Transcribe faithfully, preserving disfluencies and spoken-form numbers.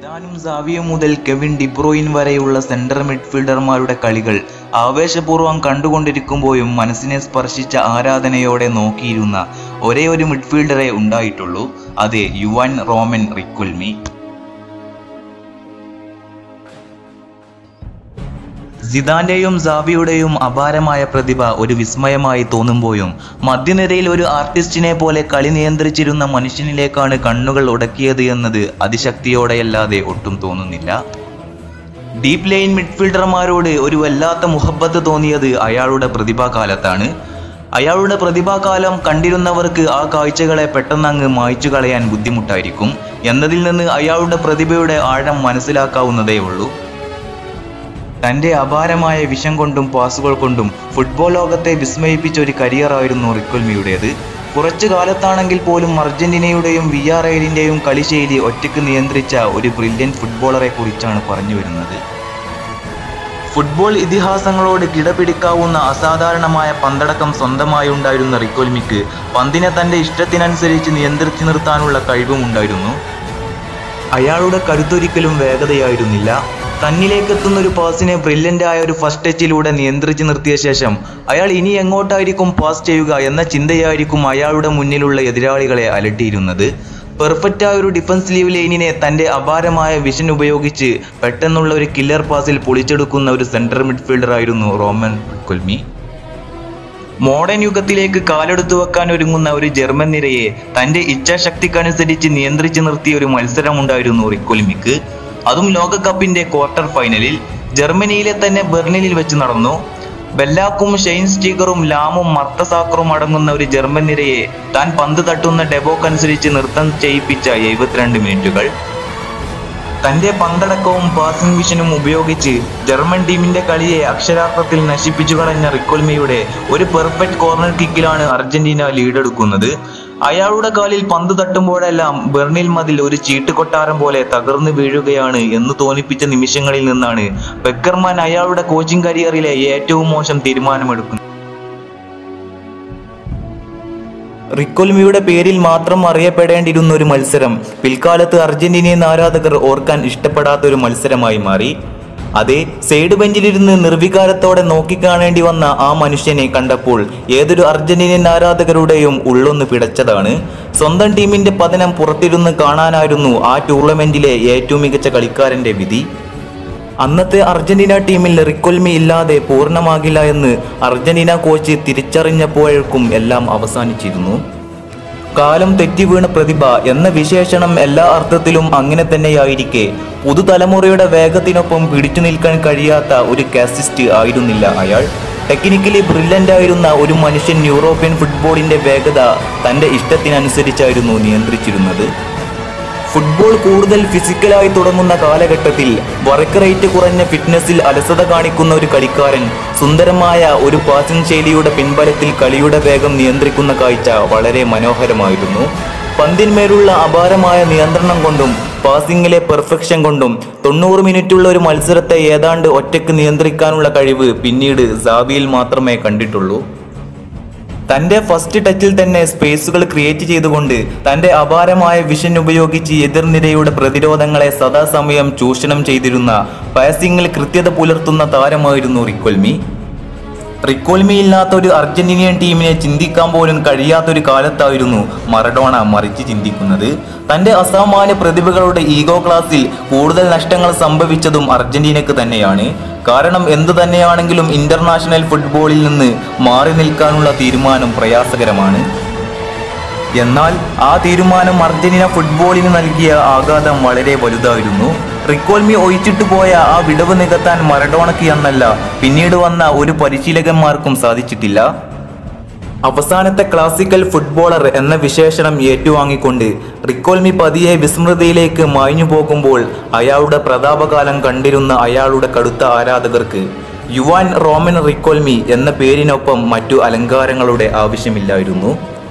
സിദാനും സാവിയും മുതൽ Kevin De Bruyne വരെയുള്ള സെൻട്രൽ മിഡ്ഫീൽഡർമാരുടെ കളികൾ ആവേശപൂർവ്വം കണ്ടുകൊണ്ടിരിക്കുമ്പോഴും മനസ്സിനെ സ്പർശിച്ച ആരാധനയോടെ നോക്കിയിരുന്ന ഒരേ ഒരു മിഡ്ഫീൽഡറെ ഉണ്ടായിട്ടുള്ളൂ. അതെ, യുവാൻ റോമൻ റിക്വൽമി. സിദാന്റെയും സാവിയുടെയും അപാരമായ പ്രതിഭ ഒരു വിസ്മയമായി തോന്നുമ്പോഴും മധ്യനിരയിൽ ഒരു ആർട്ടിസ്റ്റിനെ പോലെ കളി നിയന്ത്രിച്ചിരുന്ന മനുഷ്യനിലേക്കാണ് കണ്ണുകൾ ഉടക്കിയത് എന്നത് അതിശക്തിയോടെയല്ലാതെ ഒട്ടും തോന്നുന്നില്ല. ഡീപ് ലൈൻ മിഡ്ഫീൽഡർമാരോട് ഒരു വല്ലാത്ത മുഹബ്ബത്ത് തോന്നിയത് അയാളുടെ പ്രതിഭാകാലത്താണ്. അയാളുടെ പ്രതിഭാകാലം കണ്ടിരുന്നവർക്ക് ആ കാഴ്ചകളെ പെട്ടെന്നങ്ങ് മായ്ച്ചു കളയാൻ ബുദ്ധിമുട്ടായിരിക്കും എന്നതിൽ നിന്ന് അയാളുടെ പ്രതിഭയുടെ ആഴം മനസ്സിലാക്കാവുന്നതേ ഉള്ളൂ. തൻ്റെ അപാരമായ വിഷം കൊണ്ടും പാസുകൾ കൊണ്ടും ഫുട്ബോൾ ലോകത്തെ വിസ്മയിപ്പിച്ച ഒരു കരിയറായിരുന്നു റിക്വൽമിയുടേത്. കുറച്ചു കാലത്താണെങ്കിൽ പോലും അർജന്റീനയുടെയും വി ആർ എല്ലിൻ്റെയും കളിശൈലി ഒറ്റയ്ക്ക് നിയന്ത്രിച്ച ഒരു ബ്രില്യൻറ്റ് ഫുട്ബോളറെ കുറിച്ചാണ് പറഞ്ഞു വരുന്നത്. ഫുട്ബോൾ ഇതിഹാസങ്ങളോട് കിടപിടിക്കാവുന്ന അസാധാരണമായ പന്തടക്കം സ്വന്തമായി ഉണ്ടായിരുന്ന റിക്വൽമിക്ക് പന്തിനെ തൻ്റെ ഇഷ്ടത്തിനനുസരിച്ച് നിയന്ത്രിച്ചു നിർത്താനുള്ള കഴിവുമുണ്ടായിരുന്നു. അയാളുടെ കരുത്തൊരിക്കലും വേഗതയായിരുന്നില്ല. തന്നിലേക്കെത്തുന്ന ഒരു പാസിനെ ബ്രില്യൻ്റ് ആയ ഒരു ഫസ്റ്റ് ടച്ചിലൂടെ നിയന്ത്രിച്ച് നിർത്തിയ ശേഷം അയാൾ ഇനി എങ്ങോട്ടായിരിക്കും പാസ് ചെയ്യുക എന്ന ചിന്തയായിരിക്കും അയാളുടെ മുന്നിലുള്ള എതിരാളികളെ അലട്ടിയിരുന്നത്. പെർഫെക്റ്റായ ഒരു ഡിഫൻസീവ് ലൈനിനെ തൻ്റെ അപാരമായ വിഷൻ ഉപയോഗിച്ച് പെട്ടെന്നുള്ള ഒരു കില്ലർ പാസിൽ പൊളിച്ചെടുക്കുന്ന ഒരു സെൻട്രൽ മിഡ്ഫീൽഡറായിരുന്നു റോമൻ റിക്വൽമി. മോഡേൺ യുഗത്തിലേക്ക് കാലെടുത്തു വെക്കാൻ ഒരുങ്ങുന്ന ഒരു ജർമ്മൻ നിരയെ തൻ്റെ ഇച്ഛാശക്തിക്കനുസരിച്ച് നിയന്ത്രിച്ച് നിർത്തിയ ഒരു മത്സരമുണ്ടായിരുന്നു റിക്വൽമിക്ക്. അതും ലോകകപ്പിന്റെ ക്വാർട്ടർ ഫൈനലിൽ ജർമ്മനിയിലെ തന്നെ ബെർലിനിൽ വെച്ച് നടന്നു. ബെല്ലാക്കും ഷെയ്ൻ സ്റ്റീഗറും ലാമും മർട്ടസാക്കറും അടങ്ങുന്ന ഒരു ജർമ്മൻ നിരയെ താൻ പന്ത് തട്ടുന്ന ഡെബോക്കനുസരിച്ച് നൃത്തം ചെയ്യിപ്പിച്ച എഴുപത്തിരണ്ട് മിനിറ്റുകൾ. തൻ്റെ പന്തടക്കവും പാസിംഗ് വിഷനും ഉപയോഗിച്ച് ജർമ്മൻ ടീമിന്റെ കളിയെ അക്ഷരാർത്ഥത്തിൽ നശിപ്പിച്ചു കളഞ്ഞ റിക്വൽമിയുടെ ഒരു പെർഫെക്റ്റ് കോർണർ കിക്കിലാണ് അർജന്റീന ലീഡെടുക്കുന്നത്. അയാളുടെ കാലിൽ പന്ത് തട്ടുമ്പോഴെല്ലാം ബെർണിൽ മതിൽ ഒരു ചീട്ടുകൊട്ടാരം പോലെ തകർന്നു വീഴുകയാണ് എന്ന് തോന്നിപ്പിച്ച നിമിഷങ്ങളിൽ നിന്നാണ് പെക്കർമാൻ അയാളുടെ കോച്ചിങ് കരിയറിലെ ഏറ്റവും മോശം തീരുമാനമെടുക്കുന്നത്. റിക്വൽമിയുടെ പേരിൽ മാത്രം അറിയപ്പെടേണ്ടിയിരുന്ന ഒരു മത്സരം പിൽക്കാലത്ത് അർജന്റീനിയൻ ആരാധകർ ഓർക്കാൻ ഇഷ്ടപ്പെടാത്ത ഒരു മത്സരമായി മാറി. അതെ, സൈഡ് ബെഞ്ചിലിരുന്ന് നിർവികാരത്തോടെ നോക്കിക്കാണേണ്ടി വന്ന ആ മനുഷ്യനെ കണ്ടപ്പോൾ ഏതൊരു അർജന്റീനിയൻ ആരാധകരുടെയും ഉള്ളൊന്ന് പിടച്ചതാണ്. സ്വന്തം ടീമിന്റെ പതനം പുറത്തിരുന്ന് കാണാനായിരുന്നു ആ ടൂർണമെന്റിലെ ഏറ്റവും മികച്ച കളിക്കാരന്റെ വിധി. അന്നത്തെ അർജന്റീന ടീമിൽ റിക്വൽമി ഇല്ലാതെ പൂർണ്ണമാകില്ല എന്ന് അർജന്റീന കോച്ച് തിരിച്ചറിഞ്ഞപ്പോഴേക്കും എല്ലാം അവസാനിച്ചിരുന്നു. കാലം തെറ്റിവീണ പ്രതിഭ എന്ന വിശേഷണം എല്ലാ അർത്ഥത്തിലും അങ്ങനെ തന്നെയായിരിക്കെ പുതുതലമുറയുടെ വേഗത്തിനൊപ്പം പിടിച്ചു നിൽക്കാൻ കഴിയാത്ത ഒരു കാസിസ്റ്റ് ആയിരുന്നില്ല അയാൾ. ടെക്നിക്കലി ബ്രില്യൻ്റ് ആയിരുന്ന ഒരു മനുഷ്യൻ യൂറോപ്യൻ ഫുട്ബോളിന്റെ വേഗത തൻ്റെ ഇഷ്ടത്തിനനുസരിച്ചായിരുന്നു നിയന്ത്രിച്ചിരുന്നത്. ഫുട്ബോൾ കൂടുതൽ ഫിസിക്കലായി തുടങ്ങുന്ന കാലഘട്ടത്തിൽ വർക്ക് റേറ്റ് കുറഞ്ഞ ഫിറ്റ്നസിൽ അലസത കാണിക്കുന്ന ഒരു കളിക്കാരൻ സുന്ദരമായ ഒരു പാസിംഗ് ശൈലിയുടെ പിൻബലത്തിൽ കളിയുടെ വേഗം നിയന്ത്രിക്കുന്ന കാഴ്ച വളരെ മനോഹരമായിരുന്നു. പന്തിന്മേലുള്ള അപാരമായ നിയന്ത്രണം കൊണ്ടും പാസിംഗിലെ പെർഫെക്ഷൻ കൊണ്ടും തൊണ്ണൂറ് മിനിറ്റുള്ള ഒരു മത്സരത്തെ ഏതാണ്ട് ഒറ്റയ്ക്ക് നിയന്ത്രിക്കാനുള്ള കഴിവ് പിന്നീട് സാവിയിൽ മാത്രമേ കണ്ടിട്ടുള്ളൂ. തൻ്റെ ഫസ്റ്റ് ടച്ചിൽ തന്നെ സ്പേസുകൾ ക്രിയേറ്റ് ചെയ്തുകൊണ്ട് തൻ്റെ അപാരമായ വിഷൻ ഉപയോഗിച്ച് എതിർനിരയുടെ പ്രതിരോധങ്ങളെ സദാസമയം ചൂഷണം ചെയ്തിരുന്ന പാസിംഗിൽ കൃത്യത പുലർത്തുന്ന താരമായിരുന്നു റിക്വൽമി. റിക്വൽമി ഇല്ലാത്ത ഒരു അർജന്റീനിയൻ ടീമിനെ ചിന്തിക്കാൻ പോലും കഴിയാത്തൊരു കാലത്തായിരുന്നു മറഡോണ മറിച്ച് ചിന്തിക്കുന്നത്. തൻ്റെ അസാമാന്യ പ്രതിഭകളുടെ ഈഗോ ക്ലാസിൽ കൂടുതൽ നഷ്ടങ്ങൾ സംഭവിച്ചതും അർജന്റീനക്ക് തന്നെയാണ്. കാരണം എന്തു തന്നെയാണെങ്കിലും ഇന്റർനാഷണൽ ഫുട്ബോളിൽ നിന്ന് മാറി നിൽക്കാനുള്ള തീരുമാനം പ്രയാസകരമാണ്. എന്നാൽ ആ തീരുമാനം അർജന്റീന ഫുട്ബോളിന് നൽകിയ ആഘാതം വളരെ വലുതായിരുന്നു. റിക്വൽമി ഒഴിച്ചിട്ടു പോയ ആ വിടവ് നികത്താൻ മറഡോണയ്ക്ക് എന്നല്ല പിന്നീട് വന്ന ഒരു പരിശീലകന്മാർക്കും സാധിച്ചിട്ടില്ല. അവസാനത്തെ ക്ലാസിക്കൽ ഫുട്ബോളർ എന്ന വിശേഷണം ഏറ്റുവാങ്ങിക്കൊണ്ട് റിക്വൽമി പതിയെ വിസ്മൃതിയിലേക്ക് മായ്ഞ്ഞു പോകുമ്പോൾ അയാളുടെ പ്രതാപകാലം കണ്ടിരുന്ന അയാളുടെ കടുത്ത ആരാധകർക്ക് യുവാൻ റോമൻ റിക്വൽമി എന്ന പേരിനൊപ്പം മറ്റു അലങ്കാരങ്ങളുടെ ആവശ്യമില്ലായിരുന്നു.